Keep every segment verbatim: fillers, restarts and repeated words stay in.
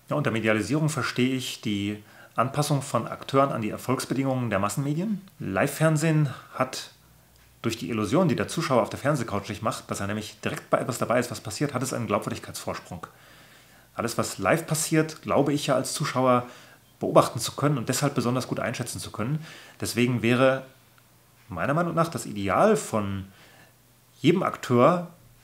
Ja, unter Medialisierung verstehe ich die Anpassung von Akteuren an die Erfolgsbedingungen der Massenmedien. Live-Fernsehen hat durch die Illusion, die der Zuschauer auf der Fernsehcouch sich macht, dass er nämlich direkt bei etwas dabei ist, was passiert, hat es einen Glaubwürdigkeitsvorsprung. Alles, was live passiert, glaube ich ja als Zuschauer beobachten zu können und deshalb besonders gut einschätzen zu können. Deswegen wäre meiner Meinung nach das Ideal von jedem Akteur,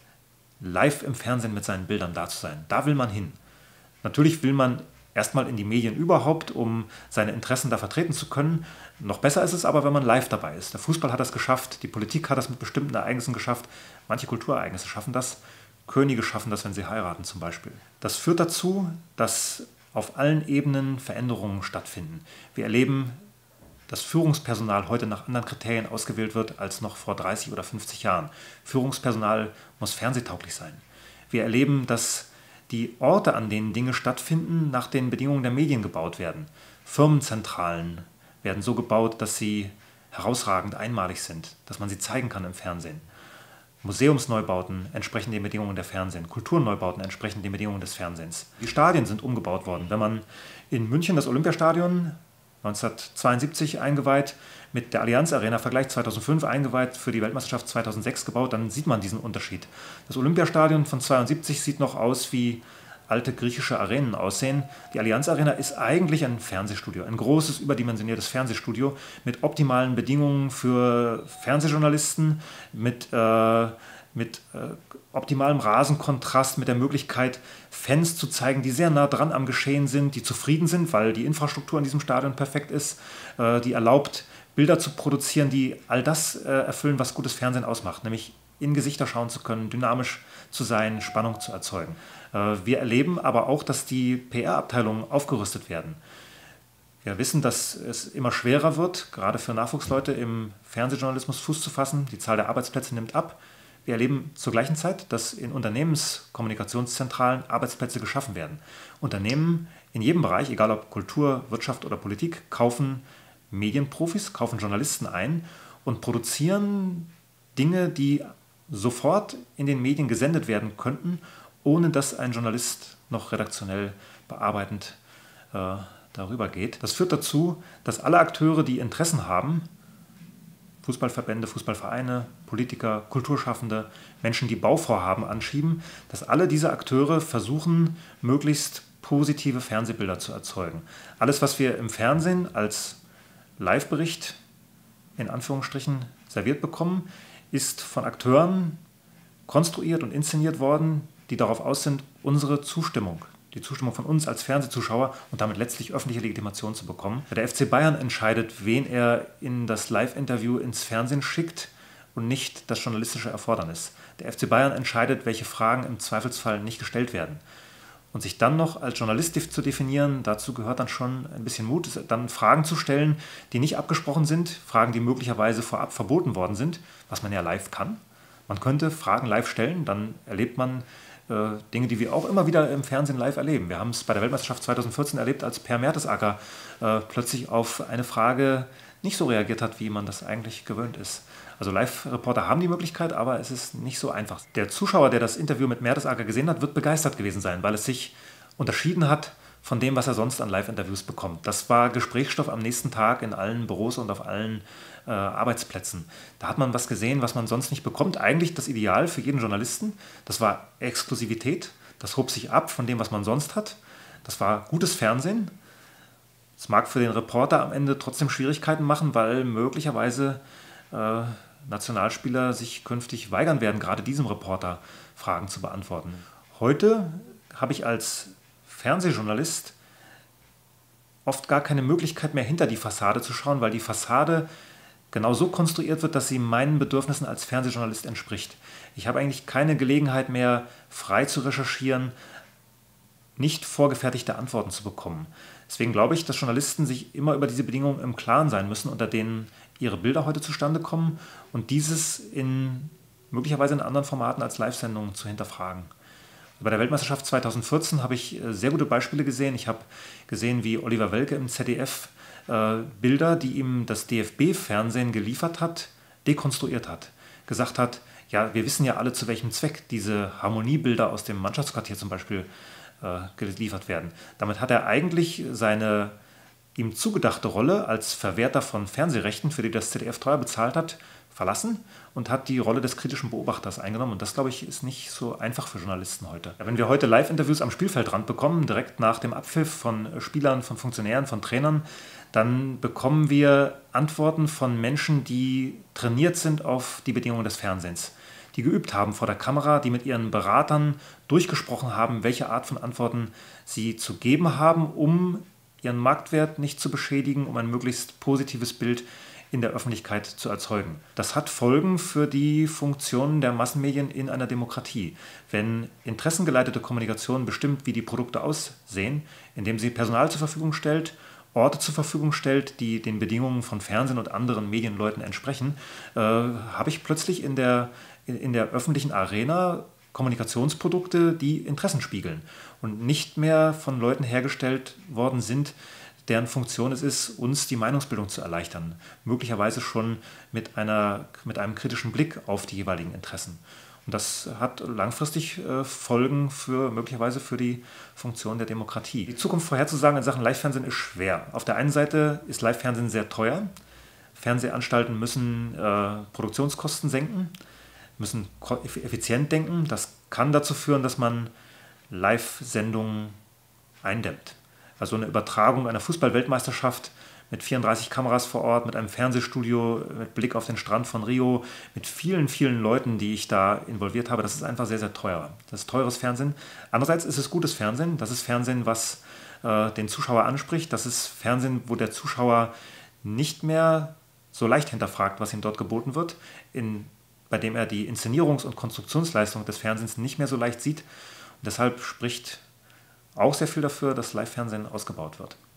live im Fernsehen mit seinen Bildern da zu sein. Da will man hin. Natürlich will man erstmal in die Medien überhaupt, um seine Interessen da vertreten zu können. Noch besser ist es aber, wenn man live dabei ist. Der Fußball hat das geschafft, die Politik hat das mit bestimmten Ereignissen geschafft, manche Kulturereignisse schaffen das, Könige schaffen das, wenn sie heiraten zum Beispiel. Das führt dazu, dass auf allen Ebenen Veränderungen stattfinden. Wir erleben, dass Führungspersonal heute nach anderen Kriterien ausgewählt wird als noch vor dreißig oder fünfzig Jahren. Führungspersonal muss fernsehtauglich sein. Wir erleben, dass die Orte, an denen Dinge stattfinden, nach den Bedingungen der Medien gebaut werden. Firmenzentralen werden so gebaut, dass sie herausragend einmalig sind, dass man sie zeigen kann im Fernsehen. Museumsneubauten entsprechen den Bedingungen der Fernsehen, Kulturneubauten entsprechen den Bedingungen des Fernsehens. Die Stadien sind umgebaut worden. Wenn man in München das Olympiastadion neunzehnhundertzweiundsiebzig eingeweiht, mit der Allianz Arena Vergleich zweitausendfünf eingeweiht, für die Weltmeisterschaft zweitausendsechs gebaut, dann sieht man diesen Unterschied. Das Olympiastadion von zweiundsiebzig sieht noch aus, wie alte griechische Arenen aussehen. Die Allianz Arena ist eigentlich ein Fernsehstudio, ein großes, überdimensioniertes Fernsehstudio mit optimalen Bedingungen für Fernsehjournalisten, mit, äh, mit äh, optimalem Rasenkontrast, mit der Möglichkeit, Fans zu zeigen, die sehr nah dran am Geschehen sind, die zufrieden sind, weil die Infrastruktur in diesem Stadion perfekt ist, äh, die erlaubt, Bilder zu produzieren, die all das äh, erfüllen, was gutes Fernsehen ausmacht, nämlich in Gesichter schauen zu können, dynamisch zu sein, Spannung zu erzeugen. Äh, wir erleben aber auch, dass die P R-Abteilungen aufgerüstet werden. Wir wissen, dass es immer schwerer wird, gerade für Nachwuchsleute im Fernsehjournalismus Fuß zu fassen. Die Zahl der Arbeitsplätze nimmt ab. Wir erleben zur gleichen Zeit, dass in Unternehmenskommunikationszentralen Arbeitsplätze geschaffen werden. Unternehmen in jedem Bereich, egal ob Kultur, Wirtschaft oder Politik, kaufen Medienprofis, kaufen Journalisten ein und produzieren Dinge, die sofort in den Medien gesendet werden könnten, ohne dass ein Journalist noch redaktionell bearbeitend äh, darüber geht. Das führt dazu, dass alle Akteure, die Interessen haben, Fußballverbände, Fußballvereine, Politiker, Kulturschaffende, Menschen, die Bauvorhaben anschieben, dass alle diese Akteure versuchen, möglichst positive Fernsehbilder zu erzeugen. Alles, was wir im Fernsehen als Live-Bericht in Anführungsstrichen serviert bekommen, ist von Akteuren konstruiert und inszeniert worden, die darauf aus sind, unsere Zustimmung, die Zustimmung von uns als Fernsehzuschauer und damit letztlich öffentliche Legitimation zu bekommen. Der F C Bayern entscheidet, wen er in das Live-Interview ins Fernsehen schickt und nicht das journalistische Erfordernis. Der F C Bayern entscheidet, welche Fragen im Zweifelsfall nicht gestellt werden. Und sich dann noch als Journalist zu definieren, dazu gehört dann schon ein bisschen Mut, dann Fragen zu stellen, die nicht abgesprochen sind, Fragen, die möglicherweise vorab verboten worden sind, was man ja live kann. Man könnte Fragen live stellen, dann erlebt man äh, Dinge, die wir auch immer wieder im Fernsehen live erleben. Wir haben es bei der Weltmeisterschaft zweitausendvierzehn erlebt, als Per Mertesacker äh, plötzlich auf eine Frage nicht so reagiert hat, wie man das eigentlich gewöhnt ist. Also Live-Reporter haben die Möglichkeit, aber es ist nicht so einfach. Der Zuschauer, der das Interview mit Mertesacker gesehen hat, wird begeistert gewesen sein, weil es sich unterschieden hat von dem, was er sonst an Live-Interviews bekommt. Das war Gesprächsstoff am nächsten Tag in allen Büros und auf allen äh, Arbeitsplätzen. Da hat man was gesehen, was man sonst nicht bekommt. Eigentlich das Ideal für jeden Journalisten. Das war Exklusivität. Das hob sich ab von dem, was man sonst hat. Das war gutes Fernsehen. Es mag für den Reporter am Ende trotzdem Schwierigkeiten machen, weil möglicherweise äh, Nationalspieler sich künftig weigern werden, gerade diesem Reporter Fragen zu beantworten. Heute habe ich als Fernsehjournalist oft gar keine Möglichkeit mehr, hinter die Fassade zu schauen, weil die Fassade genau so konstruiert wird, dass sie meinen Bedürfnissen als Fernsehjournalist entspricht. Ich habe eigentlich keine Gelegenheit mehr, frei zu recherchieren, nicht vorgefertigte Antworten zu bekommen. Deswegen glaube ich, dass Journalisten sich immer über diese Bedingungen im Klaren sein müssen, unter denen ihre Bilder heute zustande kommen und dieses in möglicherweise in anderen Formaten als Live-Sendungen zu hinterfragen. Bei der Weltmeisterschaft zweitausendvierzehn habe ich sehr gute Beispiele gesehen. Ich habe gesehen, wie Oliver Welke im Z D F äh, Bilder, die ihm das D F B-Fernsehen geliefert hat, dekonstruiert hat. Gesagt hat, ja, wir wissen ja alle, zu welchem Zweck diese Harmoniebilder aus dem Mannschaftsquartier zum Beispiel äh, geliefert werden. Damit hat er eigentlich seine ihm zugedachte Rolle als Verwerter von Fernsehrechten, für die das Z D F teuer bezahlt hat, verlassen und hat die Rolle des kritischen Beobachters eingenommen. Und das, glaube ich, ist nicht so einfach für Journalisten heute. Ja, wenn wir heute Live-Interviews am Spielfeldrand bekommen, direkt nach dem Abpfiff von Spielern, von Funktionären, von Trainern, dann bekommen wir Antworten von Menschen, die trainiert sind auf die Bedingungen des Fernsehens, die geübt haben vor der Kamera, die mit ihren Beratern durchgesprochen haben, welche Art von Antworten sie zu geben haben, um ihren Marktwert nicht zu beschädigen, um ein möglichst positives Bild in der Öffentlichkeit zu erzeugen. Das hat Folgen für die Funktionen der Massenmedien in einer Demokratie. Wenn interessengeleitete Kommunikation bestimmt, wie die Produkte aussehen, indem sie Personal zur Verfügung stellt, Orte zur Verfügung stellt, die den Bedingungen von Fernsehen und anderen Medienleuten entsprechen, äh, habe ich plötzlich in der, in der öffentlichen Arena Kommunikationsprodukte, die Interessen spiegeln und nicht mehr von Leuten hergestellt worden sind, deren Funktion es ist, uns die Meinungsbildung zu erleichtern. Möglicherweise schon mit, einer, mit einem kritischen Blick auf die jeweiligen Interessen. Und das hat langfristig äh, Folgen für, möglicherweise für die Funktion der Demokratie. Die Zukunft vorherzusagen in Sachen Live-Fernsehen ist schwer. Auf der einen Seite ist Live-Fernsehen sehr teuer. Fernsehanstalten müssen äh, Produktionskosten senken, müssen effizient denken. Das kann dazu führen, dass man Live-Sendungen eindämmt. Also eine Übertragung einer Fußball-Weltmeisterschaft mit vierunddreißig Kameras vor Ort, mit einem Fernsehstudio, mit Blick auf den Strand von Rio, mit vielen, vielen Leuten, die ich da involviert habe. Das ist einfach sehr, sehr teuer. Das ist teures Fernsehen. Andererseits ist es gutes Fernsehen. Das ist Fernsehen, was äh, den Zuschauer anspricht. Das ist Fernsehen, wo der Zuschauer nicht mehr so leicht hinterfragt, was ihm dort geboten wird, in, bei dem er die Inszenierungs- und Konstruktionsleistung des Fernsehens nicht mehr so leicht sieht. Und deshalb spricht auch sehr viel dafür, dass Live-Fernsehen ausgebaut wird.